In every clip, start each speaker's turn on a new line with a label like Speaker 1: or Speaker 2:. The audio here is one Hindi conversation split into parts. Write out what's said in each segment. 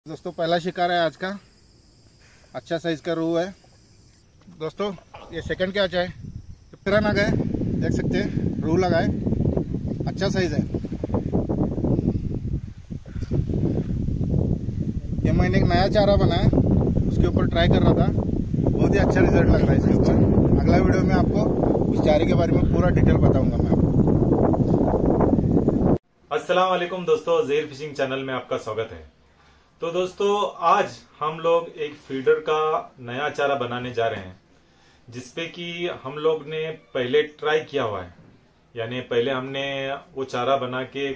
Speaker 1: दोस्तों पहला शिकार है आज का। अच्छा साइज का रोहू है दोस्तों। ये सेकंड क्या है, पिरान आ गए, देख सकते हैं रोहू लगा है, अच्छा साइज है। ये मैंने एक नया चारा बनाया, उसके ऊपर ट्राई कर रहा था, बहुत ही अच्छा रिजल्ट लग रहा है इसके ऊपर। अगला वीडियो में आपको उस चारे के बारे में पूरा डिटेल बताऊंगा मैं आपको।
Speaker 2: अस्सलाम वालेकुम दोस्तों, ज़ेर फिशिंग चैनल में आपका स्वागत है। तो दोस्तों आज हम लोग एक फीडर का नया चारा बनाने जा रहे हैं, जिसपे कि हम लोग ने पहले ट्राई किया हुआ है। यानी पहले हमने वो चारा बना के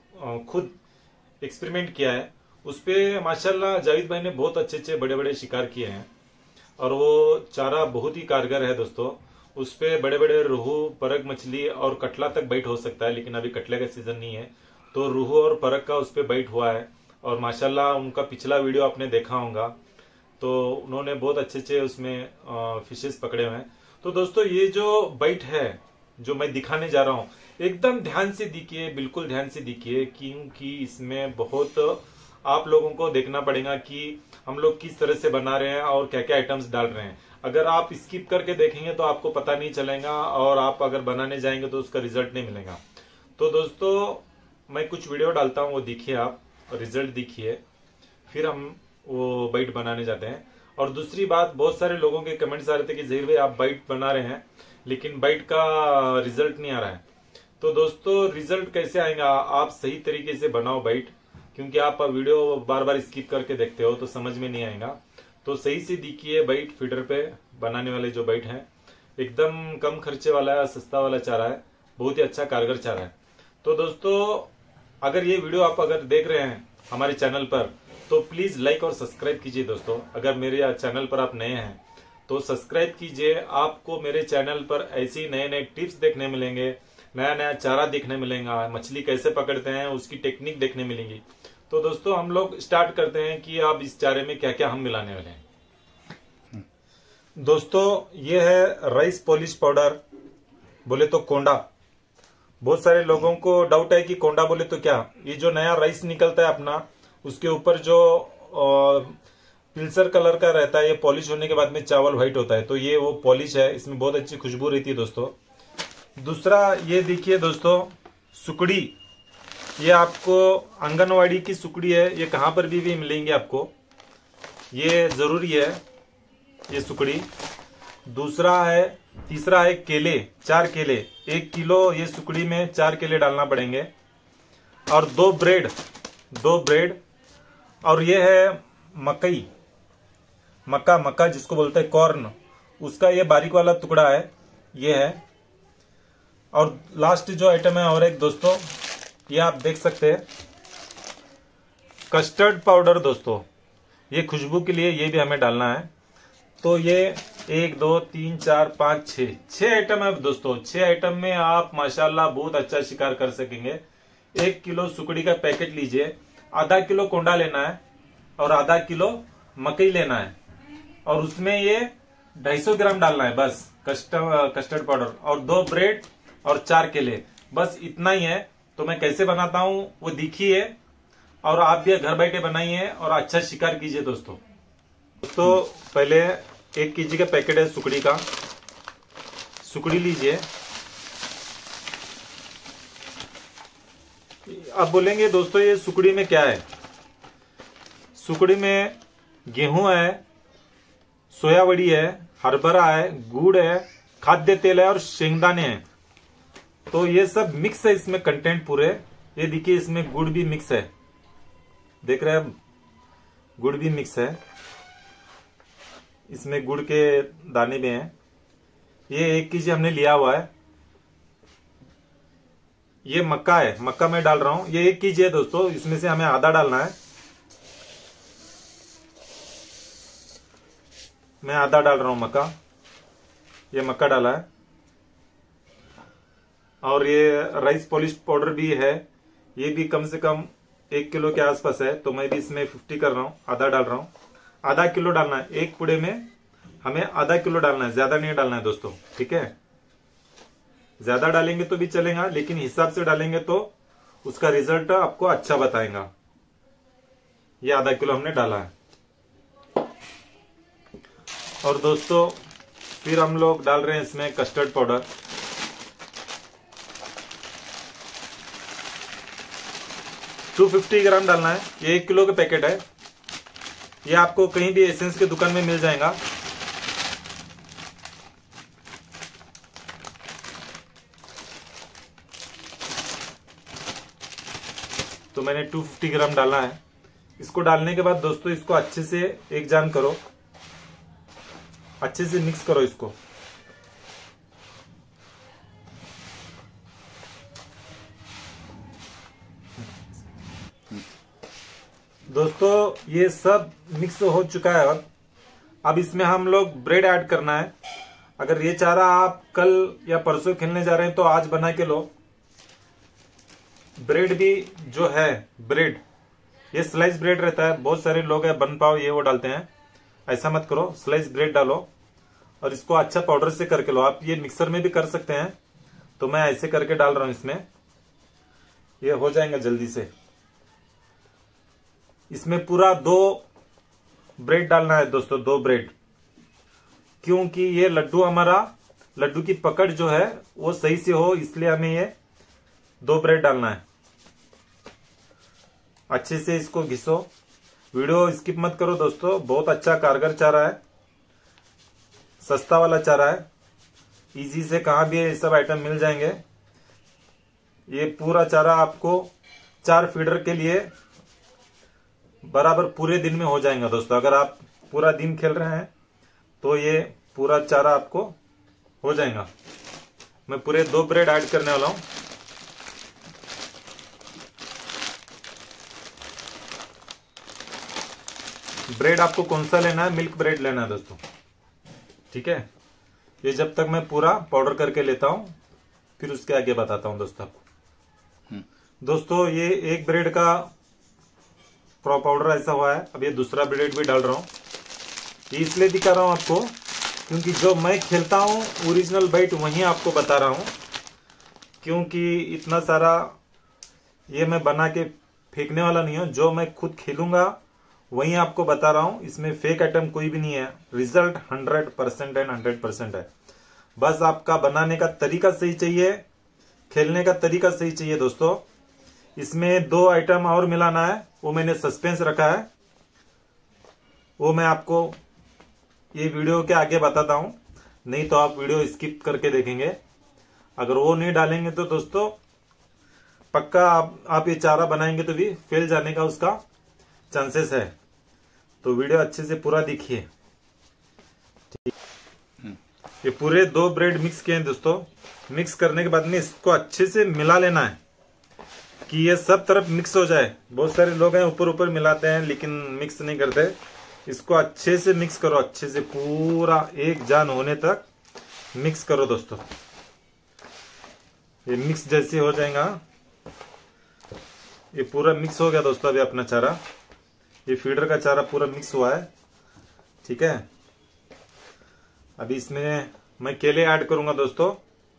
Speaker 2: खुद एक्सपेरिमेंट किया है। उस पे माशाल्लाह जावेद भाई ने बहुत अच्छे बड़े बड़े शिकार किए हैं और वो चारा बहुत ही कारगर है दोस्तों। उस पे बड़े बड़े रोहू, परक मछली और कटला तक बाइट हो सकता है, लेकिन अभी कटले का सीजन नहीं है, तो रोहू और परक का उस पे बाइट हुआ है। और माशाल्लाह उनका पिछला वीडियो आपने देखा होगा, तो उन्होंने बहुत अच्छे उसमें फिशेस पकड़े हुए हैं। तो दोस्तों ये जो बाइट है जो मैं दिखाने जा रहा हूँ, एकदम ध्यान से देखिए, बिल्कुल ध्यान से देखिए, क्योंकि इसमें बहुत आप लोगों को देखना पड़ेगा कि हम लोग किस तरह से बना रहे हैं और क्या क्या आइटम्स डाल रहे हैं। अगर आप स्किप करके देखेंगे तो आपको पता नहीं चलेगा, और आप अगर बनाने जाएंगे तो उसका रिजल्ट नहीं मिलेगा। तो दोस्तों मैं कुछ वीडियो डालता हूँ, वो देखिए आप, रिजल्ट देखिए, फिर हम वो बाइट बनाने जाते हैं। और दूसरी बात, बहुत सारे लोगों के कमेंट्स आ रहे थे कि ज़हीर भाई आप बाइट बना रहे हैं लेकिन बाइट का रिजल्ट नहीं आ रहा है। तो दोस्तों रिजल्ट कैसे आएगा, आप सही तरीके से बनाओ बाइट, क्योंकि आप वीडियो बार बार स्किप करके देखते हो तो समझ में नहीं आएगा। तो सही से देखिए बाइट, फीडर पे बनाने वाले जो बाइट है एकदम कम खर्चे वाला है, सस्ता वाला चारा है, बहुत ही अच्छा कारगर चारा है। तो दोस्तों अगर ये वीडियो आप अगर देख रहे हैं हमारे चैनल पर, तो प्लीज लाइक और सब्सक्राइब कीजिए दोस्तों। अगर मेरे चैनल पर आप नए हैं तो सब्सक्राइब कीजिए, आपको मेरे चैनल पर ऐसी नए नए टिप्स देखने मिलेंगे, नया नया चारा देखने मिलेगा, मछली कैसे पकड़ते हैं उसकी टेक्निक देखने मिलेंगी। तो दोस्तों हम लोग स्टार्ट करते हैं कि अब इस चारे में क्या क्या हम मिलाने वाले हैं। दोस्तों ये है राइस पॉलिश पाउडर, बोले तो कोंडा। बहुत सारे लोगों को डाउट है कि कोंडा बोले तो क्या, ये जो नया राइस निकलता है अपना, उसके ऊपर जो पिल्सर कलर का रहता है, ये पॉलिश होने के बाद में चावल व्हाइट होता है, तो ये वो पॉलिश है, इसमें बहुत अच्छी खुशबू रहती है दोस्तों। दूसरा ये देखिए दोस्तों, सुकड़ी, ये आपको आंगनवाड़ी की सुकड़ी है, ये कहां पर भी मिलेंगे आपको, ये जरूरी है ये सुकड़ी। तीसरा है केले, 4 केले, 1 किलो ये सुकड़ी में 4 केले डालना पड़ेंगे। और 2 ब्रेड, और ये है मकई, मक्का जिसको बोलते हैं कॉर्न, उसका ये बारीक वाला टुकड़ा है, ये है। और लास्ट जो आइटम है और एक दोस्तों, ये आप देख सकते हैं कस्टर्ड पाउडर दोस्तों, ये खुशबू के लिए ये भी हमें डालना है। तो ये 1 2 3 4 5 6 आइटम है दोस्तों। 6 आइटम में आप माशाल्लाह बहुत अच्छा शिकार कर सकेंगे। 1 किलो सुकड़ी का पैकेट लीजिए, आधा किलो कोंडा लेना है और आधा किलो मकई लेना है, और उसमें ये 250 ग्राम डालना है बस कस्टर्ड पाउडर, और 2 ब्रेड और 4 केले, बस इतना ही है। तो मैं कैसे बनाता हूं वो देखिए, और आप भी घर बैठे बनाइए और अच्छा शिकार कीजिए दोस्तों। पहले 1 केजी का पैकेट है सुकड़ी का, सुकड़ी लीजिए। अब बोलेंगे दोस्तों ये सुकड़ी में क्या है, सुकड़ी में गेहूं है, सोयाबड़ी है, हरभरा है, गुड़ है, खाद्य तेल है और शेंगदाने हैं। तो ये सब मिक्स है इसमें कंटेंट पूरे। ये देखिए इसमें गुड़ भी मिक्स है, देख रहे हैं, गुड़ भी मिक्स है, इसमें गुड़ के दाने भी हैं। ये 1 केजी हमने लिया हुआ है। ये मक्का है, मक्का मैं डाल रहा हूं, ये 1 केजी है दोस्तों, इसमें से हमें आधा डालना है, मैं आधा डाल रहा हूं मक्का, ये मक्का डाला है। और ये राइस पॉलिश पाउडर भी है, ये भी कम से कम 1 किलो के आसपास है, तो मैं भी इसमें 50 कर रहा हूं, आधा डाल रहा हूं। आधा किलो डालना है, एक पुड़े में हमें आधा किलो डालना है, ज्यादा नहीं डालना है दोस्तों, ठीक है। ज्यादा डालेंगे तो भी चलेगा, लेकिन हिसाब से डालेंगे तो उसका रिजल्ट आपको अच्छा बताएगा। ये आधा किलो हमने डाला है। और दोस्तों फिर हम लोग डाल रहे हैं इसमें कस्टर्ड पाउडर। टू 250 ग्राम डालना है। ये 1 किलो का पैकेट है। ये आपको कहीं भी एसेंस के दुकान में मिल जाएगा। तो मैंने 250 ग्राम डालना है। इसको डालने के बाद दोस्तों इसको अच्छे से एक जान करो, अच्छे से मिक्स करो इसको। दोस्तों ये सब मिक्स हो चुका है। अब इसमें हम लोग ब्रेड ऐड करना है। अगर ये चारा आप कल या परसों खेलने जा रहे हैं तो आज बना के लो। ब्रेड भी जो है, ब्रेड ये स्लाइस ब्रेड रहता है। बहुत सारे लोग हैं बन पाव ये वो डालते हैं, ऐसा मत करो। स्लाइस ब्रेड डालो और इसको अच्छा पाउडर से करके लो। आप ये मिक्सर में भी कर सकते हैं, तो मैं ऐसे करके डाल रहा हूं इसमें। ये हो जाएगा जल्दी से। इसमें पूरा 2 ब्रेड डालना है दोस्तों, 2 ब्रेड, क्योंकि ये लड्डू हमारा, लड्डू की पकड़ जो है वो सही से हो, इसलिए हमें ये 2 ब्रेड डालना है। अच्छे से इसको घिसो। वीडियो स्किप मत करो दोस्तों। बहुत अच्छा कारगर चारा है, सस्ता वाला चारा है। इजी से कहां भी ये सब आइटम मिल जाएंगे। ये पूरा चारा आपको 4 फीडर के लिए बराबर पूरे दिन में हो जाएगा दोस्तों। अगर आप पूरा दिन खेल रहे हैं तो ये पूरा चारा आपको हो जाएगा। मैं पूरे 2 ब्रेड ऐड करने वाला हूं। ब्रेड आपको कौन सा लेना है? मिल्क ब्रेड लेना है दोस्तों, ठीक है। ये जब तक मैं पूरा पाउडर करके लेता हूं फिर उसके आगे बताता हूं दोस्तों आपको। दोस्तों ये 1 ब्रेड का पाउडर ऐसा हुआ है। अब ये दूसरा ब्रेड भी डाल रहा हूं। ये इसलिए दिखा रहा हूं आपको क्योंकि जो मैं खेलता हूं ओरिजिनल बाइट वही आपको बता रहा हूं, क्योंकि इतना सारा ये मैं बना के फेंकने वाला नहीं हूं। जो मैं खुद खेलूंगा वही आपको बता रहा हूं। इसमें फेक आइटम कोई भी नहीं है। रिजल्ट 100% एंड 100% है। बस आपका बनाने का तरीका सही चाहिए, खेलने का तरीका सही चाहिए दोस्तों। इसमें 2 आइटम और मिलाना है, वो मैंने सस्पेंस रखा है। वो मैं आपको ये वीडियो के आगे बताता हूं, नहीं तो आप वीडियो स्किप करके देखेंगे। अगर वो नहीं डालेंगे तो दोस्तों पक्का आप ये चारा बनाएंगे तो भी फेल जाने का उसका चांसेस है। तो वीडियो अच्छे से पूरा देखिए। ये पूरे 2 ब्रेड मिक्स किए हैं दोस्तों। मिक्स करने के बाद में इसको अच्छे से मिला लेना है कि ये सब तरफ मिक्स हो जाए। बहुत सारे लोग हैं ऊपर ऊपर मिलाते हैं लेकिन मिक्स नहीं करते। इसको अच्छे से मिक्स करो, अच्छे से पूरा एक जान होने तक मिक्स करो दोस्तों। ये मिक्स जैसे हो जाएगा। ये पूरा मिक्स हो गया दोस्तों। अभी अपना चारा, ये फीडर का चारा पूरा मिक्स हुआ है, ठीक है। अभी इसमें मैं केले ऐड करूंगा दोस्तों।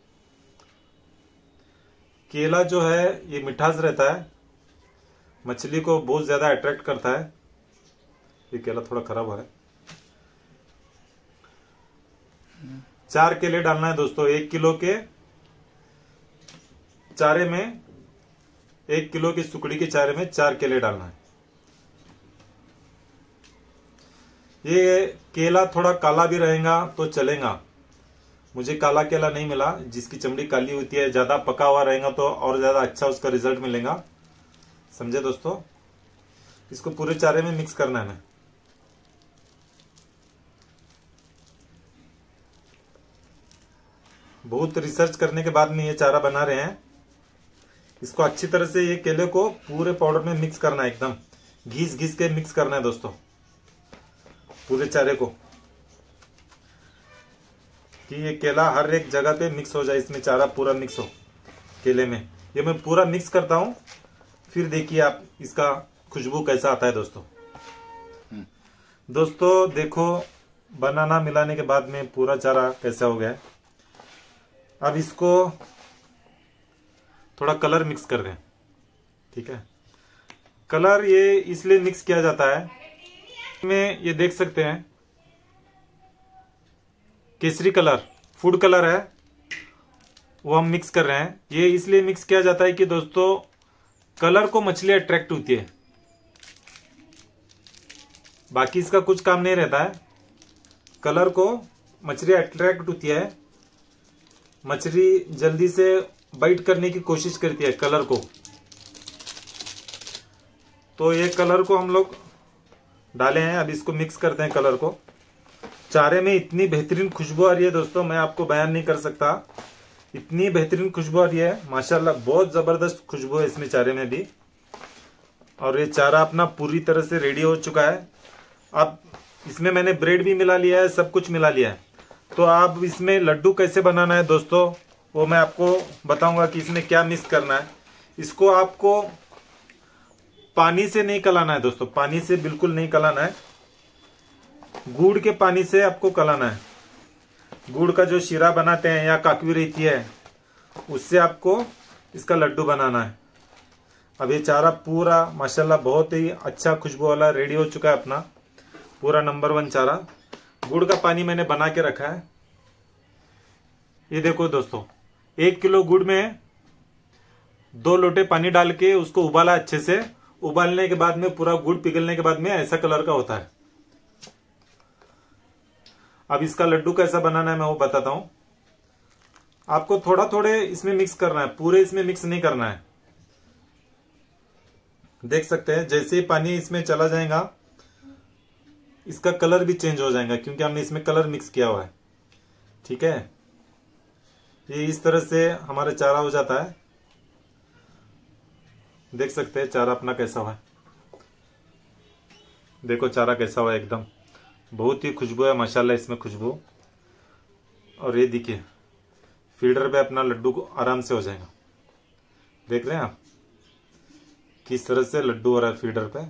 Speaker 2: केला जो है ये मिठास रहता है, मछली को बहुत ज्यादा अट्रैक्ट करता है। ये केला थोड़ा खराब है। 4 केले डालना है दोस्तों। 1 किलो के चारे में, 1 किलो की सुकड़ी के चारे में 4 केले डालना है। ये केला थोड़ा काला भी रहेगा तो चलेगा। मुझे काला केला नहीं मिला, जिसकी चमड़ी काली होती है, ज्यादा पका हुआ रहेगा तो और ज्यादा अच्छा उसका रिजल्ट मिलेगा। समझे दोस्तों? इसको पूरे चारे में मिक्स करना है। बहुत रिसर्च करने के बाद में ये चारा बना रहे हैं। इसको अच्छी तरह से ये केले को पूरे पाउडर में मिक्स करना है, एकदम घिस घिस के मिक्स करना है दोस्तों पूरे चारे को, कि ये केला हर एक जगह पे मिक्स हो जाए। इसमें चारा पूरा मिक्स हो केले में। ये मैं पूरा मिक्स करता हूं, फिर देखिए आप इसका खुशबू कैसा आता है दोस्तों। दोस्तों देखो बनाना मिलाने के बाद में पूरा चारा कैसा हो गया। अब इसको थोड़ा कलर मिक्स कर दें, ठीक है। कलर ये इसलिए मिक्स किया जाता है, में ये देख सकते हैं केसरी कलर फूड कलर है, वो हम मिक्स कर रहे हैं। ये इसलिए मिक्स किया जाता है कि दोस्तों कलर को मछली अट्रैक्ट होती है, बाकी इसका कुछ काम नहीं रहता है। कलर को मछली अट्रैक्ट होती है, मछली जल्दी से बाइट करने की कोशिश करती है कलर को। तो ये कलर को हम लोग डाले हैं, अब इसको मिक्स करते हैं कलर को। चारे में इतनी बेहतरीन खुशबू आ रही है दोस्तों, मैं आपको बयान नहीं कर सकता, इतनी बेहतरीन खुशबू आ रही है माशाल्लाह, बहुत जबरदस्त खुशबू है इसमें चारे में भी। और ये चारा अपना पूरी तरह से रेडी हो चुका है। अब इसमें मैंने ब्रेड भी मिला लिया है, सब कुछ मिला लिया है। तो आप इसमें लड्डू कैसे बनाना है दोस्तों, वो मैं आपको बताऊंगा कि इसमें क्या मिक्स करना है। इसको आपको पानी से नहीं कलाना है दोस्तों, पानी से बिल्कुल नहीं कलाना है, गुड़ के पानी से आपको कलाना है। गुड़ का जो शीरा बनाते हैं या काकवी रहती है, उससे आपको इसका लड्डू बनाना है। अब ये चारा पूरा माशाल्लाह बहुत ही अच्छा खुशबू वाला रेडी हो चुका है अपना, पूरा नंबर 1 चारा। गुड़ का पानी मैंने बना के रखा है। ये देखो दोस्तों, 1 किलो गुड़ में 2 लोटे पानी डाल के उसको उबाला अच्छे से। उबालने के बाद में पूरा गुड़ पिघलने के बाद में ऐसा कलर का होता है। अब इसका लड्डू कैसा बनाना है मैं वो बताता हूं। आपको थोड़ा थोड़े इसमें मिक्स करना है, पूरे इसमें मिक्स नहीं करना है। देख सकते हैं जैसे ही पानी इसमें चला जाएगा इसका कलर भी चेंज हो जाएगा, क्योंकि हमने इसमें कलर मिक्स किया हुआ है। ठीक है, ये इस तरह से हमारा चारा हो जाता है। देख सकते हैं चारा अपना कैसा हुआ है, देखो चारा कैसा हुआ है, एकदम बहुत ही खुशबू है माशाल्लाह इसमें खुशबू। और ये देखिए फीडर पे अपना लड्डू को आराम से हो जाएगा। देख रहे हैं आप किस तरह से लड्डू हो रहा है फीडर पे।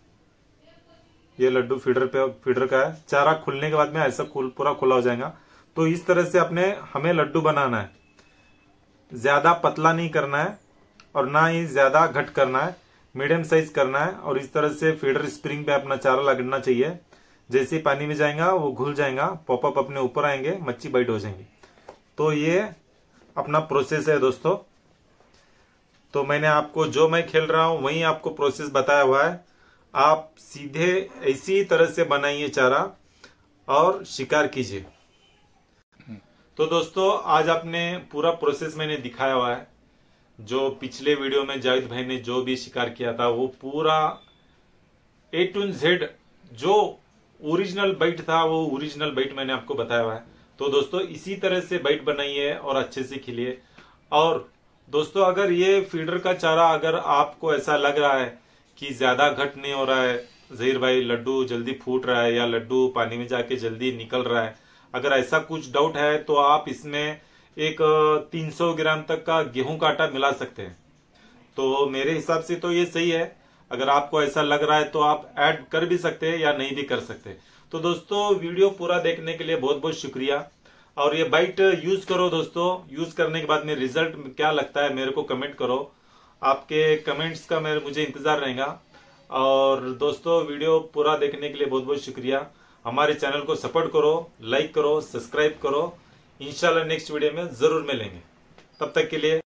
Speaker 2: ये लड्डू फीडर का है। चारा खुलने के बाद में ऐसा पूरा खुला हो जाएगा। तो इस तरह से हमें लड्डू बनाना है, ज्यादा पतला नहीं करना है और ना ही ज्यादा घट करना है, मीडियम साइज करना है। और इस तरह से फीडर स्प्रिंग पे अपना चारा लगना चाहिए। जैसे ही पानी में जाएगा वो घुल जाएगा, पॉपअप अपने ऊपर आएंगे, मच्छी बाइट हो जाएंगी। तो ये अपना प्रोसेस है दोस्तों। तो मैंने आपको जो मैं खेल रहा हूं वही आपको प्रोसेस बताया हुआ है। आप सीधे इसी तरह से बनाइए चारा और शिकार कीजिए। तो दोस्तों आज आपने पूरा प्रोसेस मैंने दिखाया हुआ है। जो पिछले वीडियो में जावेद भाई ने जो भी शिकार किया था वो पूरा A to Z जो ओरिजिनल बाइट था वो ओरिजिनल बाइट मैंने आपको बताया हुआ है। तो दोस्तों इसी तरह से बाइट बनाइए और अच्छे से खिलिए। और दोस्तों अगर ये फीडर का चारा अगर आपको ऐसा लग रहा है कि ज्यादा घट नहीं हो रहा है, जहीर भाई लड्डू जल्दी फूट रहा है या लड्डू पानी में जाके जल्दी निकल रहा है, अगर ऐसा कुछ डाउट है तो आप इसमें एक 300 ग्राम तक का गेहूं का आटा मिला सकते हैं। तो मेरे हिसाब से तो ये सही है। अगर आपको ऐसा लग रहा है तो आप ऐड कर भी सकते हैं या नहीं भी कर सकते। तो दोस्तों वीडियो पूरा देखने के लिए बहुत बहुत शुक्रिया। और ये बाइट यूज करो दोस्तों, यूज करने के बाद में रिजल्ट क्या लगता है मेरे को कमेंट करो। आपके कमेंट्स का मुझे इंतजार रहेगा। और दोस्तों वीडियो पूरा देखने के लिए बहुत बहुत शुक्रिया। हमारे चैनल को सपोर्ट करो, लाइक करो, सब्सक्राइब करो। इंशाल्लाह नेक्स्ट वीडियो में जरूर मिलेंगे। तब तक के लिए